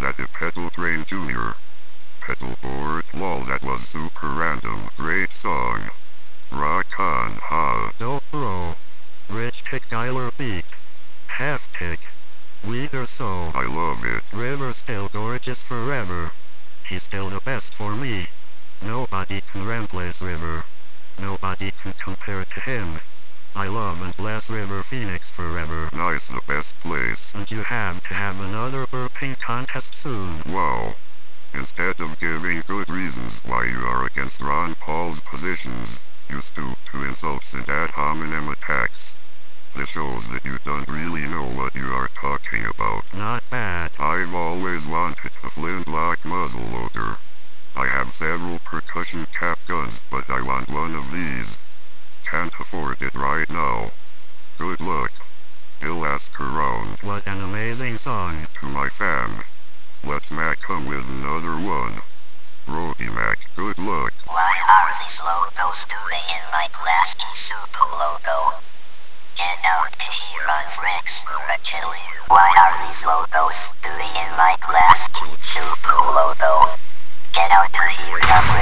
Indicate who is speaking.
Speaker 1: that the Pedal Train Jr. Pedal board, lol, that was super random. Great song. Rock on, ha.
Speaker 2: Dope bro. Rich Tick Gyler beat. Half tick. Weather so.
Speaker 1: I love it.
Speaker 2: River still gorgeous forever. He's still the best for me. Nobody can replace River. Nobody can compare to him. I love and bless River Phoenix forever.
Speaker 1: Nice, the best place.
Speaker 2: And you have to have another burping contest soon.
Speaker 1: Wow. Instead of giving good reasons why you are against Ron Paul's positions, you stoop to insults and ad hominem attacks. This shows that you don't really know what you are talking about.
Speaker 2: Not bad.
Speaker 1: I've always wanted a flintlock muzzleloader. I have several percussion cap guns, but I want one of these. Can't afford it right now. Good luck. He'll ask around.
Speaker 2: What an amazing song.
Speaker 1: To my fam. Let's Mac come with another one. Brody Mac, good luck.
Speaker 3: Why are these logos doing in my class to Super Logo? Get out to here on Rex or I tell you. Why are these logos doing in my class to Super Logo? Get out to here on